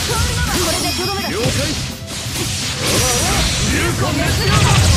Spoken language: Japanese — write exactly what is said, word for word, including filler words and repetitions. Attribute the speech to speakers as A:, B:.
A: これでとどめだ。
B: 了解。
A: 流行滅量だ。